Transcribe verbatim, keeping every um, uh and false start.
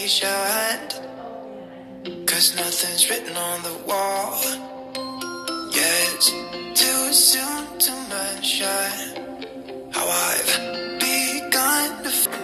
patient, cause nothing's written on the wall. Yeah, it's too soon to mention how I've begun to